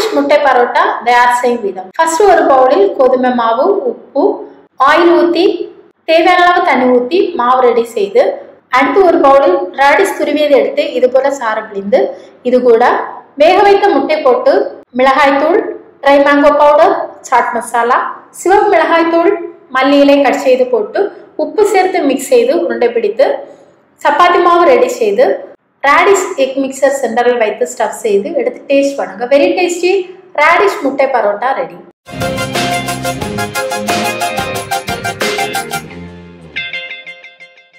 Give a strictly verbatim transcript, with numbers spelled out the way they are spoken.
Radish முட்டை பரோட்டா தயார் செய்யும் விதம். ஃபர்ஸ்ட் ஒரு பவுலில் கோதுமை மாவு, உப்பு, ஆயில் ஊற்றி தேவையான அளவு தண்ணி ஊற்றி மாவு ரெடி செய்து, அடுத்து ஒரு பவுலில் ராடிஷ் துருவியதை எடுத்து இது போல சாறு பிழிந்து இது கூட வேக வைத்த முட்டை போட்டு மிளகாய் தூள், dry mango powder, chaat masala, சிவப்பு மிளகாய் தூள், மல்லி இலை கட் செய்து போட்டு உப்பு சேர்த்து மிக்ஸ் செய்து உருண்டை பிடித்து சப்பாத்தி மாவு ரெடி செய்து ராடிஷ் எக் மிக்சர் சென்டரில் வைத்து ஸ்டஃப் செய்து எடுத்து டேஸ்ட் பண்ணுங்க. வெரி டேஸ்டி ராடிஷ் முட்டை பரோட்டா ரெடி.